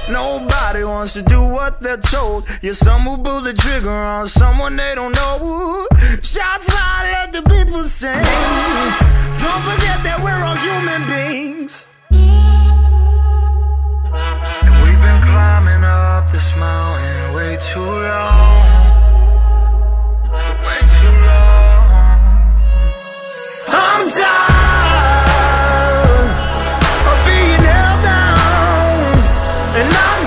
Nobody wants to do what they're told. You're some who pull the trigger on someone they don't know. Shots loud, let the people sing. Don't forget that we're all human beings. And we've been climbing up this mountain way too long. Way too long. I'm tired of being held down, and I'm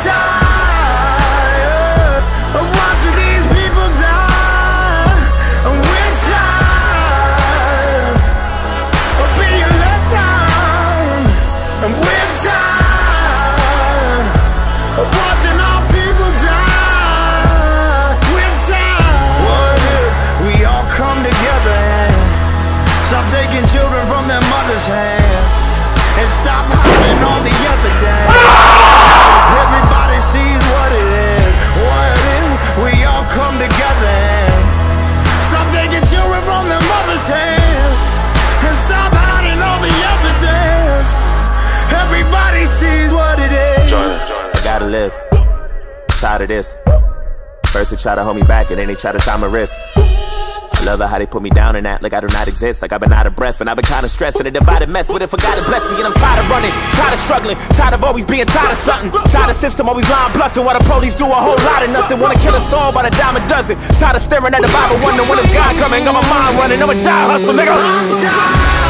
tired of watching these people die. And we're tired of being let down, and we're tired of watching our people die. We're tired. What if we all come together and stop taking children from their mother's hand, and stop hiding all the evidence? Everybody sees what it is. What if we all come together and stop taking children from their mother's hand, and stop hiding all the evidence? Everybody sees what it is. I gotta live. Tired of this. First they try to hold me back, and then they try to tie my wrist. I love it how they put me down and act like I do not exist. Like I've been out of breath and I've been kinda stressed in a divided mess. What if God had blessed me and I'm tired of running, tired of struggling, tired of always being tired of something, tired of system always lying bluffing while the police do a whole lot of nothing. Wanna kill us all by the dime a dozen. Tired of staring at the Bible wondering when is God coming. Got my mind running, I'ma die hustle, nigga. I'm tired